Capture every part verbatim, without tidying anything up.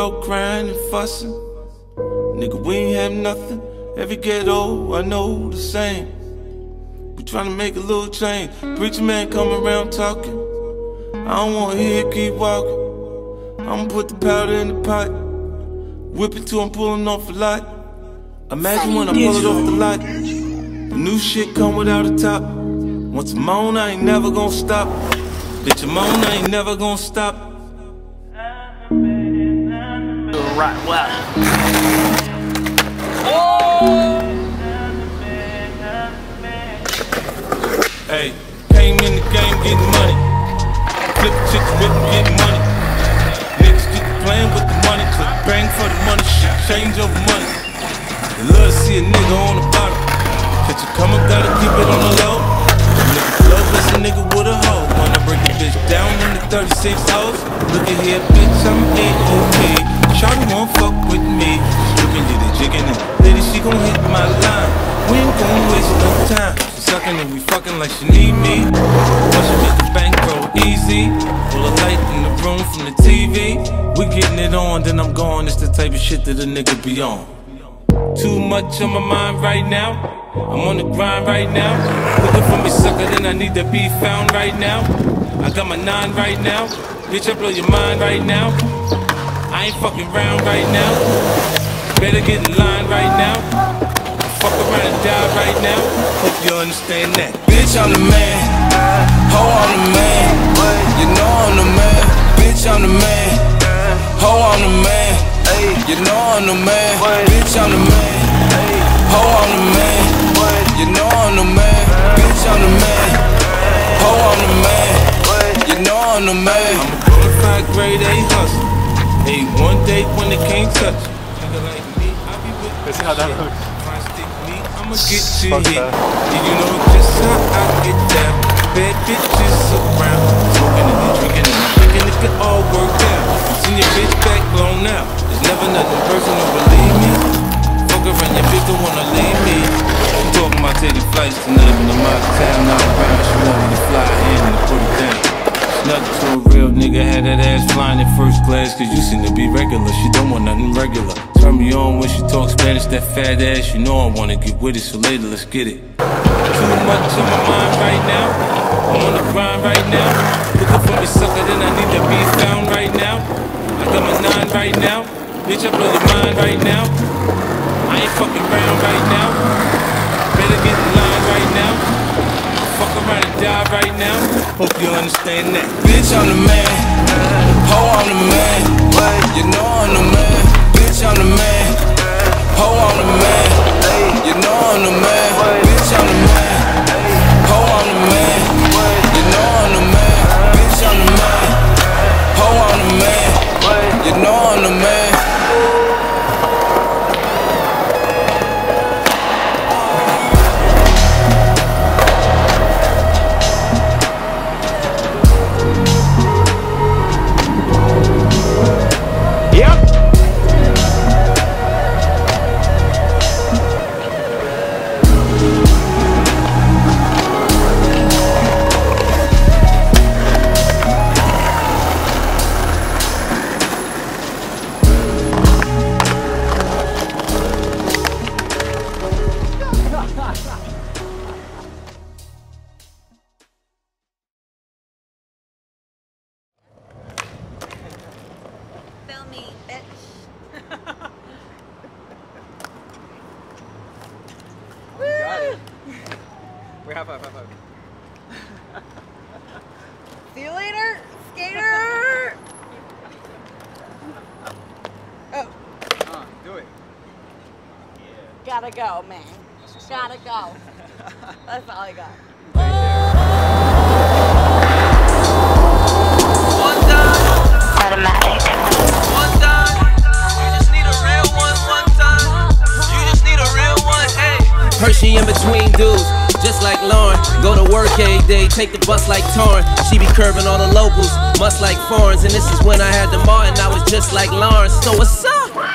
out crying and fussing. Nigga, we ain't have nothing. Every ghetto, I know the same. We tryna make a little change. Preacher man come around talking. I don't wanna hear it, keep walking. I'ma put the powder in the pot. Whip it till I'm pulling off a lot. Imagine when I pull it off the lot. The new shit come without a top. Once I'm on, I ain't never gonna stop. Bitch, I'm on, I ain't never gonna stop. Right, wow. Hey, came in the game getting money. Flip chicks, whip, getting money. Niggas keep playing with the money. Click bang for the money, shit change over money. They love to see a nigga on the bottom. Catch you coming, gotta keep it on the low. Nigga flow, bless a nigga with a hoe. Wanna break the bitch down in the thirty-six hoes. Look at here, bitch, I'm A O K. Shawty won't fuck with me. Looking at it, jigging it. Lady, she gon' hit my line. We ain't gon' waste no time. She sucking and we fucking like she need me. Once she make the bankroll easy. Full of light in the room from the T V. We getting it on, then I'm gone. It's the type of shit that a nigga be on. Too much on my mind right now. I'm on the grind right now. Looking for me sucker, then I need to be found right now. I got my nine right now. Bitch, I blow your mind right now. I ain't fucking round right now. Better get in line right now. Fuck around and die right now. Hope you understand that. Bitch, I'm the man. Ho, I'm the man. You know I'm the man. Bitch, I'm the man. Ho, I'm the man. You know I'm the man. Bitch, I'm the man. Ho, I'm the man. You know I'm the man. Bitch, I'm the man. Ho, I'm the man. You know I'm the man. I'm a bona fide grade A hustler. Hey, one day when they can't touch you. Nigga like me, I be with the shit. Try to stick me, I'ma get you hit. Yeah, you know just how I get down. Bad bitches around. Smoking and then drinking and I'm thinking it could all work out. Seen your bitch back blown out. There's never nothing personal, believe me. Fuck around, your bitch don't wanna leave me. She talking about taking flights tonight when I'm out of town. Now I'm around, she want me to fly in and put it down. Nothing to a real nigga, had that ass flying in first class. Cause you seem to be regular, she don't want nothing regular. Turn me on when she talks Spanish, that fat ass. You know I wanna get with it, so later let's get it. Too much on my mind right now. I'm on the grind right now. Looking for me sucker, then I need to be found right now. I got my nine right now. Bitch, I blow your mind right now. I ain't fucking round right now. Better get in line right now. Fuck around and die right now. Hope you understand that. Bitch, I'm the man. Ho, I'm the man. You know I'm the man. Bitch, I'm the man. Ho, I'm the man. You know I'm the man. Bitch, I'm the man. Ho, I'm the man. You know I'm the man. Bitch, I'm the man. Ho, I'm the man. You know I'm the man. Fill me, bitch. Oh, you got it. Wait, high five, high five. See you later, skater! Oh. Uh, do it. Gotta go, man. Gotta go. That's all I got. One time. Automatic. One time. You just need a real one. One time. You just need a real one. Hey. Hershey in between dudes, just like Lauren. Go to work every day, take the bus like Torrin. She be curving all the locals, must like foreigns. And this is when I had the Martin, I was just like Lawrence. So what's up?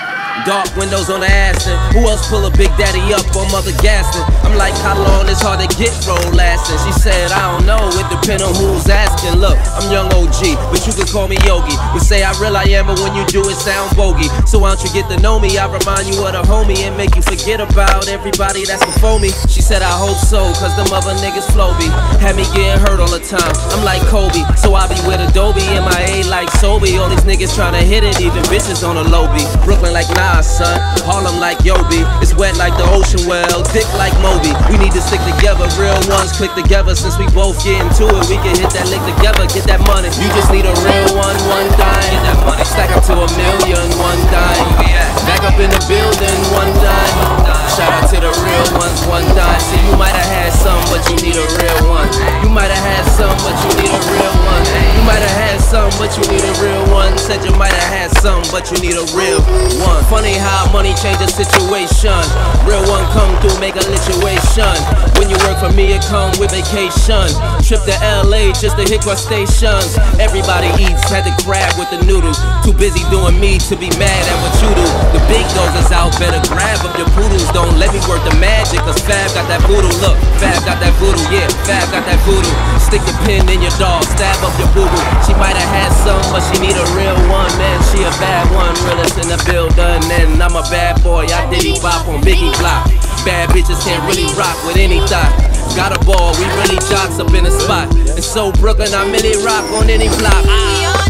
Dark windows on the Aston. Who else pull a Big Daddy up on Mother Gaston? I'm like, how long it's hard to get roll lasting? She said, I don't know, it depend on who's asking. Look, I'm young O G, but you can call me Yogi. We say I real I am, but when you do it sound bogey. So why don't you get to know me? I remind you of the homie and make you forget about everybody that's before me. She said, I hope so, cause them other niggas flow be. Had me getting hurt all the time, I'm like Kobe. So I be with Adobe, M I A like Sobe. All these niggas tryna hit it, even bitches on a low beat. Brooklyn like Nas, son, Harlem like Yobi. It's wet like the ocean well, thick like Moby. We need to stick together, real ones click together. Since we both get into it, we can hit that lick together, get that money. You just need a real one, one dime. Get that money, stack up to a million, one dime. Back up in the building, one dime. Shout out to the real ones, one dime. See, you might have had some, but you need a real one. You might have had some, but you need a real one. You might have had some, but you need a real one. Said you might have had some, but you need a real one. Funny how money change the situation. Real one come through, make a lituation. When you work for me, it come with vacation. Trip to L A just to hit crustaceans. Everybody eats, had the crab with the noodles. Too busy doing me to be mad at what you do. The big dogs is out, better grab up your poodles. Don't let me work the magic, cause Fab got that voodoo. Look, Fab got that voodoo, yeah, Fab got that voodoo. Stick your pin in your dog, stab up your boo-boo. She might have had some, but she need a real one, man. She a bad one, realest in the building. And I'm a bad boy, I diddy bop on Biggie Block. Bad bitches can't really rock with any thought. Got a ball, we really jocks up in the spot. And so Brooklyn, I really rock on any block.